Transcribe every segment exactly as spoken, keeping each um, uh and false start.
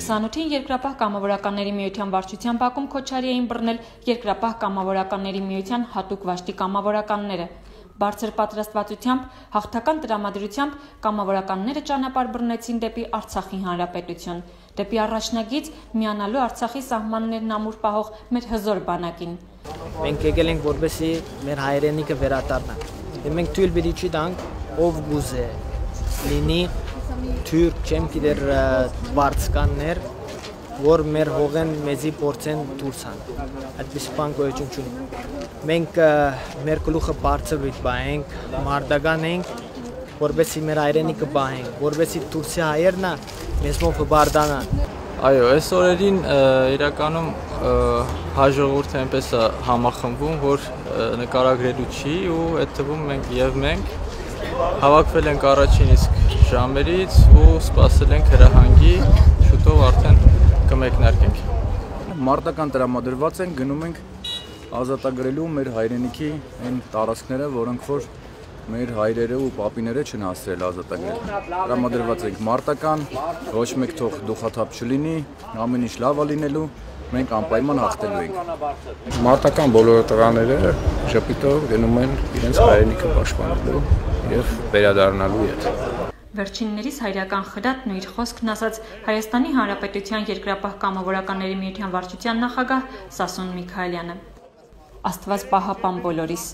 քսանութին Երկրապահ կամավորականների միության վարչության բակում քոչարի էին բռնել Երկրապահ կամավորականների միության հատուկ վաշտի կամավորականները։ Բարձր պատրաստվածությամբ, հաղթական տրամադրությամբ կամավորականները ճանապարհ բռնեցին դեպի Արցախի Հանրապետություն, դեպի առաջնագիծ միանալու Արցախի սահմաններն ամուր պահող մեր հզոր բանակին։ Մենք եկել ենք որպեսզի մեր հայրենիքը վերադառնա։ Մենք թույլ պիտի չի տանք, ով գուզե լինի թուրք, չեմ գիտեր վարձկաններ, որ մեր հողեն մեզի փորձեն դուրսան։ Այդպես բան գոյություն չունի։ Մենք մեր գլուխը բարձր վիճբայենք, մարտական ենք, որպեսզի մեր հայրենիքը բահենք, որպեսզի դուրսի հայերնա մեզ մոտ հբարդանան։ Այո, այս օրերին իրականում հաջողուրդը այնպես է համախմբում, որ նկարագրելու չի ու այդ թվում մենք եւ մենք հավաքվել ենք առաջին իսկ ժամերից ու սպասել ենք հրահանգի, շուտով արդեն կմեկնարկենք։ Մարտական տրամադրված ենք, գնում ենք ազատագրելու մեր հայրենիքի այն տարածքները, որոնք որ մեր հայրերը ու պապիները չեն հասցրել ազատագրել։ Տրամադրված ենք մարտական, ոչ մեկ թող դուխաթափ չլինի, ամեն ինչ լավ է լինելու, մենք անպայման հաղթելու ենք։ Մարտական բոլոր տղաները շփիտով գնում են իրենց հայրենիքը պաշտպանելու եւ վերադառնալու հետ։ Վերջիններիս հայրական խրատն ու իր խոսքն ասաց Հայաստանի Հանրապետության Երկրապահ կամավորականների միության վարչության նախագահ Սասուն Միքայելյանը։ Աստված պահապան բոլորիս։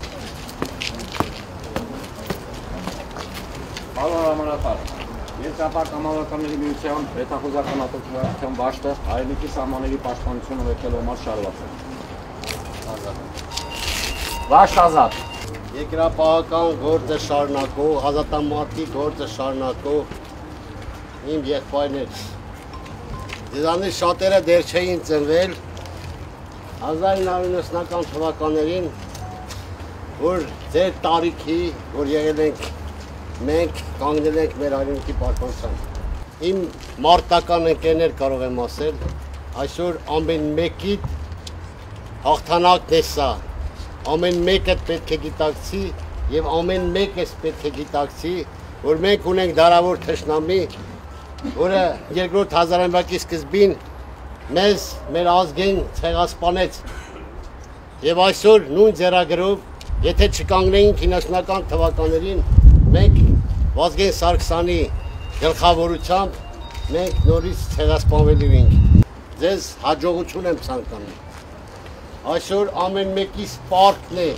Բարոյ Ամանատար, Երկրապահ կամավորականների միության պետախոզական ատոկության վաշտը հայրենիքի սահմանների պաշտպանությունը եկել համար շարված է։ Վաշտ ազատ։ Երկրապահական գործը շարունակող, ազատամարտի գործը շարունակող իմ եղբայրներ։ Ձեզանից շատերը դեռ չէին ծնվել հազար ինը հարյուր իննսունական թվականներին, որ ձեր տարիքի, որ եղել ենք մենք, կանգնել ենք մեր հայրենիքի պաշտպանության։ Իմ մարտական ընկերներ կարող եմ ասել, այսօր ամեն մեկի հաղթանակն է սա։ Ամեն մեկը պետք է գիտակցի եւ ամեն մեկը պետք է գիտակցի, որ մենք ունենք դարավոր թշնամի, որը երկրորդ հազարամյակի սկզբին մեզ մեր ազգին ցեղասպանեց։ Եվ այսօր նույն ձեռագրով, եթե չկանգնեինք իննսունական թվականներին, մենք Վազգեն Սարգսյանի գլխավորությամբ մենք նորից ցեղասպանվելու ենք։ Ձեզ հաջողություն եմ ցանկանում։ Այսօր ամեն մեկի սպարտն է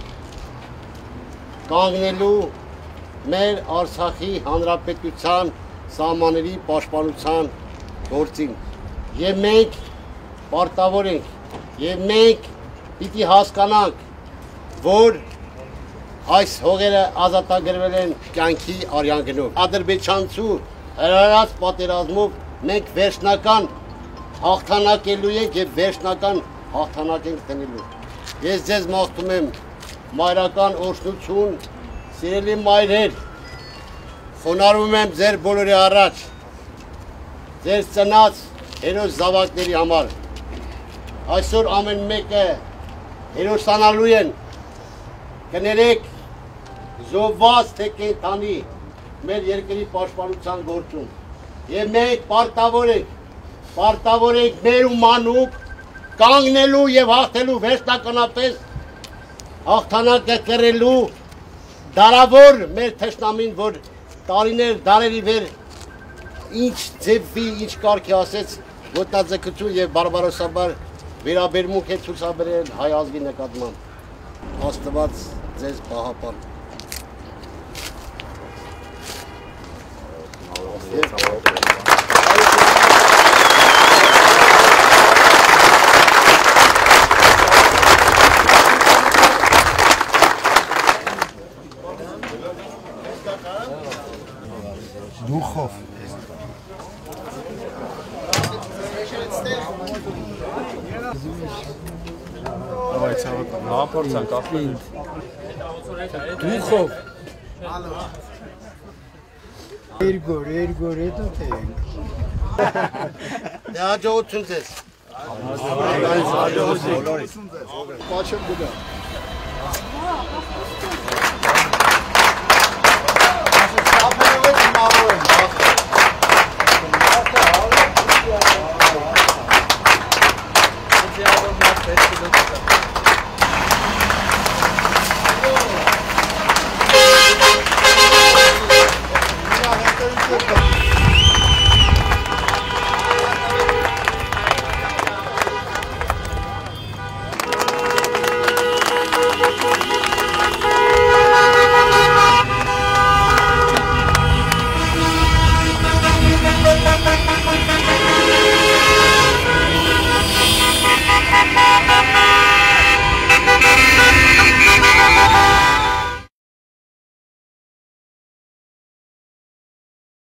կանգնելու մեր Արցախի Հանրապետության սահմանների պաշտպանության գործին։ Եվ մենք պարտավոր ենք, եւ մենք պիտի հասկանանք, որ այս հողերը ազատագրվել են կյանքի արյանգնով։ Ադրբեջանցու հրահրած պատերազմով մենք վերջնական հաղթանակելու ենք եւ վերջնական հաղթանակ ենք տնելու։ Ես ձեզ մաղթում եմ մայրական օրհնություն, սիրելի մայրեր, խոնարհվում եմ ձեր բոլորի առաջ, ձեր ծնած հերոս զավակների համար։ Այսօր ամեն մեկը հերոսանալու են, կներեք զոհված թե կենդանի մեր երկրի պաշտպանության գործում։ Եվ մենք պարտավոր ենք, պարտավոր ենք մեր ու մանուկ կանգնելու եւ հաղթելու վերջնականապես հաղթանակը կրելու դարավոր մեր թշնամին, որ տարիներ դարերի վեր ինչ ձևի, ինչ կարգի ասեց ոտնաձգություն եւ բարբարոսաբար վերաբերմունք է ցուցաբերել հայ ազգի նկատմամբ։ Աստված ձեզ պահապան։ Духов. Давайте на порцию кафе. Духов. Эргор, эргор, это ты. Я ջողություն ձեզ։ Պաչեմ գնա։ Ասես կապերով եմ մարով եմ,